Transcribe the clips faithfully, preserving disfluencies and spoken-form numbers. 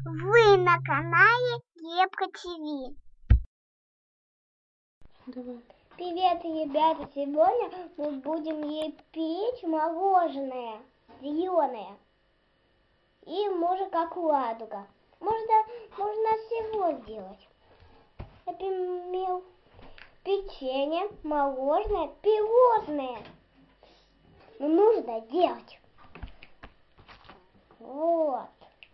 Вы на канале Кепка ТВ. Давай. Привет, ребята! Сегодня мы будем печь мороженое зеленое. И можно как ладуга. Можно, можно всего сделать. Например, печенье, мороженое, пирожное. Но нужно делать. Вот.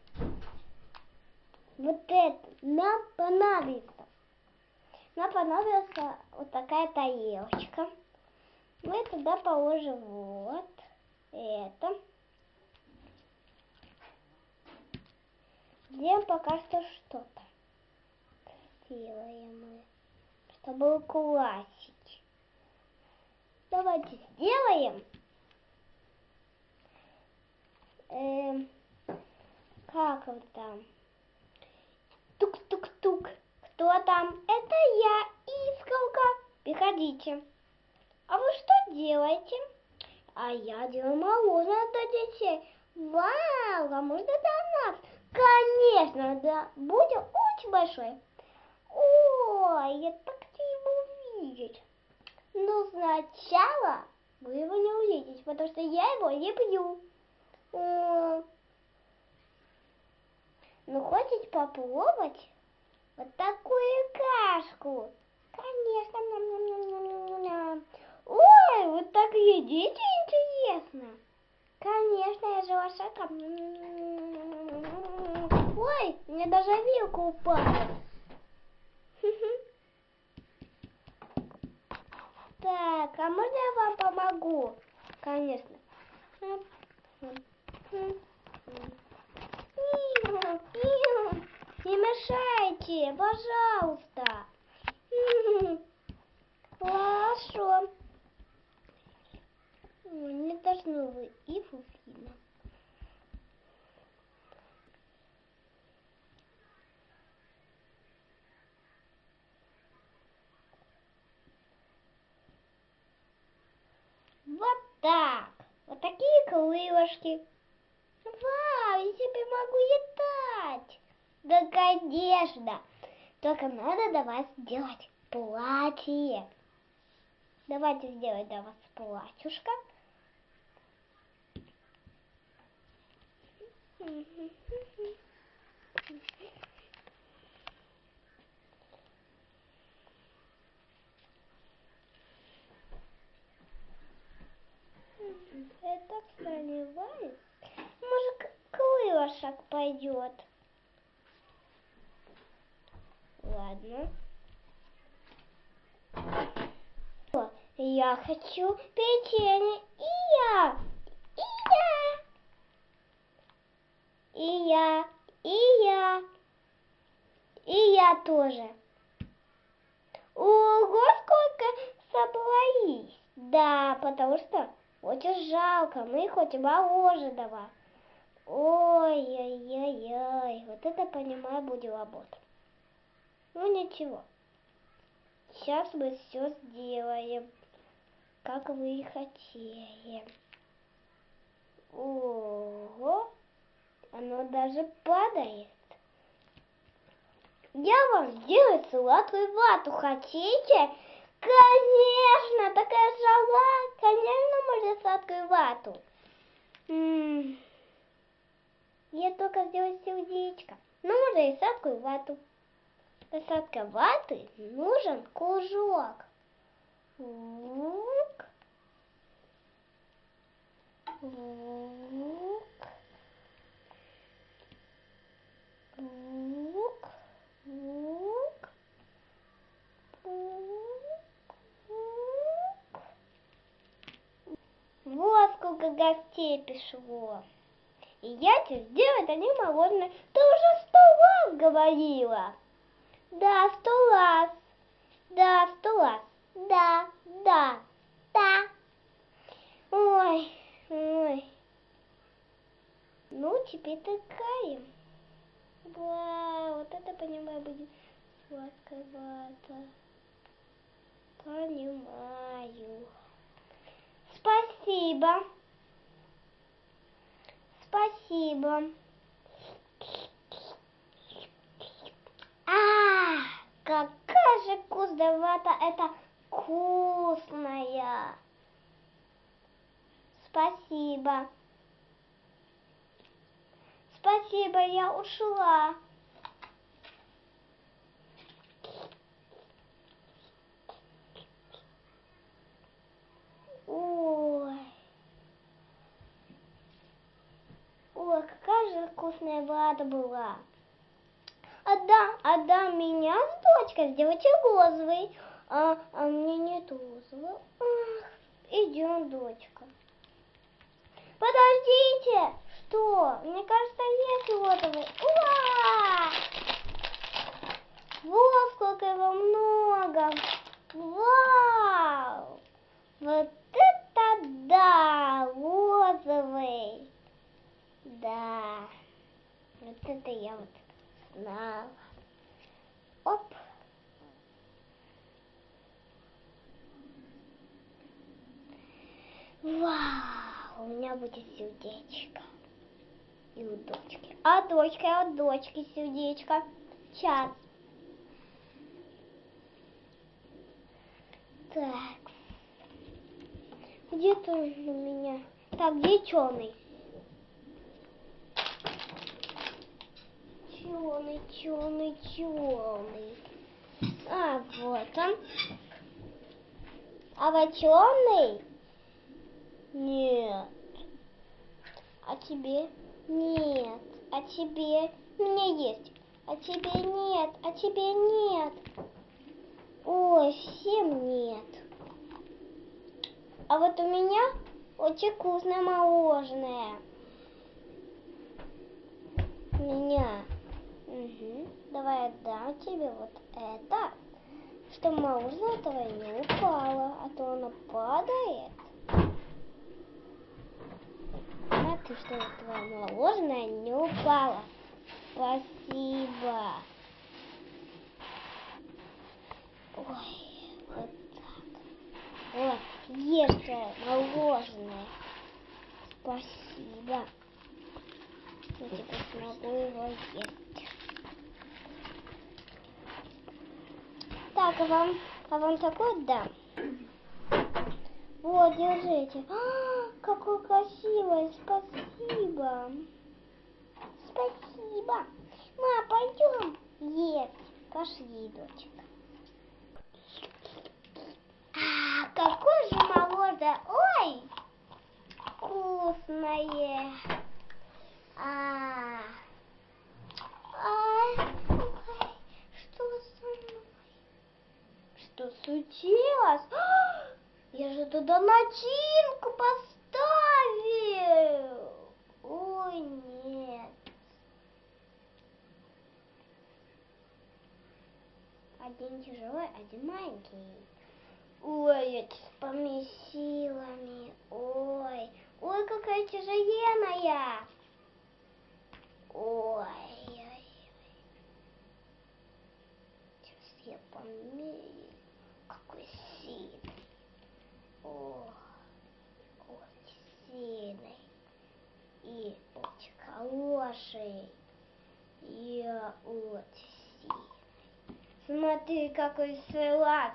Вот это нам понадобится. Нам понадобится вот такая тарелочка. Мы туда положим вот это. Сделаем пока что что-то. Сделаем мы, чтобы украсить. Давайте сделаем. Эм, как вот там? Тук-тук-тук. Кто там? Это я, Искорка. Приходите. А вы что делаете? А я делаю мороженое для детей. Вау, а можно до нас? Конечно, да. Будет очень большой. Ой, я так хочу его увидеть. Но сначала вы его не увидите, потому что я его не пью. Ну, хотите попробовать вот такую кашку? Конечно. Ням-ням-ням-ням-ням. Ой, вы так едите, интересно. Конечно, я же ваша. Ой, мне даже вилка упала. Так, а можно я вам помогу? Конечно. Не мешайте, пожалуйста. Хорошо. Не должно вы и фуфина. Вот так. Вот такие крылышки. Вау, я теперь могу летать. Да, конечно. Только надо до вас сделать платье. Давайте сделаем для вас платьюшко. Это проливает. Может, крылышек пойдет. Ладно. Я хочу печенье. И я. И я. И я. И я. И я тоже. Ого, сколько собрались. Да, потому что очень жалко. Мы хотим мороженого. Ой-ой-ой-ой. Вот это, понимаю, будет работа. Ну ничего. Сейчас мы все сделаем, как вы и хотели. Ого. Оно даже падает. Я вам сделаю сладкую вату. Хотите? Конечно, такая жала. Конечно, можно сладкую вату. М-м. Я только сделаю сердечко. Ну, можно и сладкую вату. Для сладкой ваты нужен кружок. Лук. Лук. Лук. Лук. Лук. Вот сколько гостей пришло. И я тебе сделать они мороженое. Ты уже сто раз говорила. Да, сто раз. Да, сто раз. Да, да, да. Ой, ой. Ну, теперь такая. Вау, вот это, понимаю, будет сладкая вата. Понимаю. Спасибо. Спасибо. вата это вкусная. Спасибо. Спасибо, я ушла. Ой. Ой, какая же вкусная вата была. Отдам, отдам меня с дочкой, сделайте розовый. А, а мне нет розового. Ах, идем, дочка. Подождите! Что? Мне кажется, есть розовый. Ура! Вот сколько его много. Вау! Вот это да! Розовый. Да. Вот это я вот знала. Оп. Вау! У меня будет сердечко. И у дочки. А дочка, а у дочки сердечко. Сейчас. Так. Где ты у меня? Так, где черный? Черный, черный, черный. А, вот он. А вот черный? Нет. А тебе? Нет. А тебе? У меня есть. А тебе нет. А тебе нет. Ой, всем нет. А вот у меня очень вкусное мороженое. У меня. Угу. Давай отдам тебе вот это, чтобы мороженое этого не упало, а то оно падает. А ты что, твое мороженое не упало. Спасибо. Ой, вот так. Вот, ешь мороженое. Спасибо. Я теперь смогу его есть. Так, а вам, а вам такой дам? Вот, держите. А, какой красивый, спасибо. Спасибо. Ма, пойдем есть. Пошли, дочка. А, какое же мороженое. Ой, вкусное. А, а, что со мной? Что случилось? Я же туда начинку поставил. Ой, нет. Один тяжелый, один маленький. Ой, это с помесилами. Ой, ой, какая тяжеленная. Ой, ой, ой. Сейчас я померю. Какой сильный. О, очень сильный. И очень хороший. И очень сильный. Смотри, какой салат.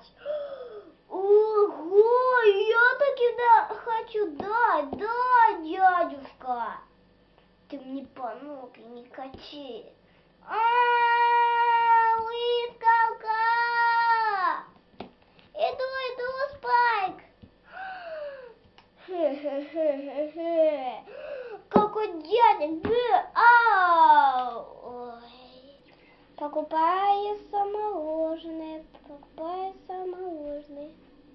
Ого, я таки да, хочу дать, да, дядюшка. Ты мне помог и не качи. А, выскалка! Иду, иду, Спайк. Хе-хе-хе-хе-хе. Какой дядя, ау! Ой. Покупается мороженое, покупается мороженое.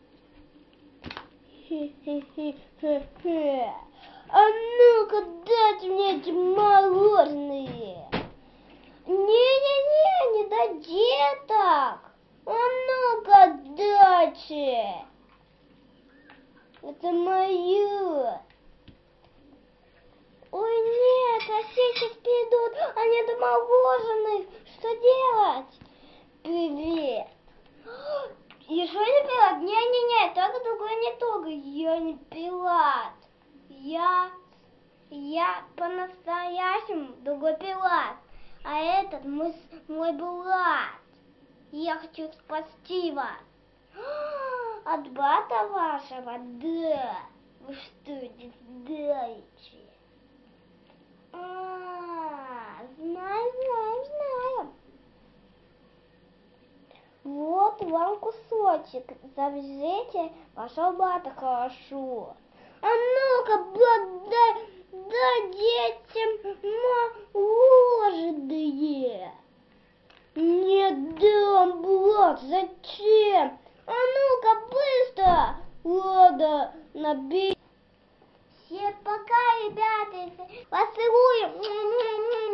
Хе-хе-хе-хе-хе. А ну-ка, дайте мне эти мороженые. Не-не-не, не до деток. А ну-ка, дайте. Это мое. Ой, нет, а все сейчас придут, а нет мороженых. Что делать? Привет. Еще не пилат? Не-не-не, только другой не трогай. Я не пилат. Я, я по-настоящему другой пилат. А этот мой, мой брат. Я хочу спасти вас. От брата вашего, да. Вы что здесь даете? А, знаю, знаю, знаю. Вот вам кусочек. Завяжите вашего брата хорошо. А ну-ка, брат, дай, дай детям мороженое. Не дам, брат, зачем? А ну-ка, быстро! Ладно, набей. Все пока, ребята, вас целую.